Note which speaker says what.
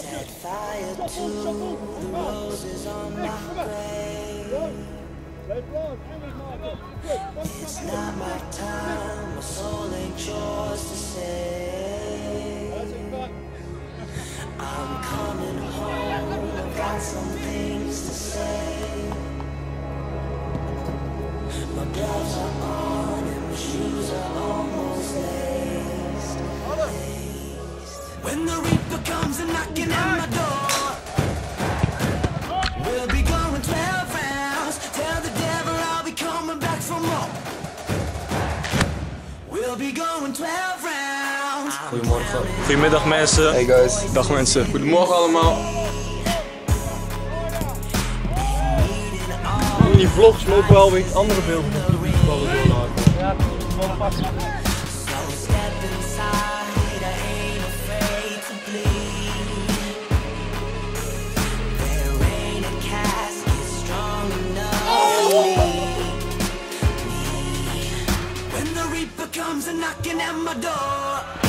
Speaker 1: Set fire to the roses on my grave. It's not my time, my soul ain't yours to save. I'm coming home, I've got some things to say. My gloves are on and my shoes are almost laced. When the reaper comes and knocking at my door, we'll be going 12 rounds. Tell the devil I'll be coming back for more. We'll be going 12 rounds.
Speaker 2: Goedemorgen. Goedemiddag mensen.
Speaker 3: Hey guys.
Speaker 2: Dag mensen. Goedemorgen allemaal. In die vlogs lopen wel weer andere beelden. Ja, wel vast.
Speaker 1: When the reaper comes and knocking at my door.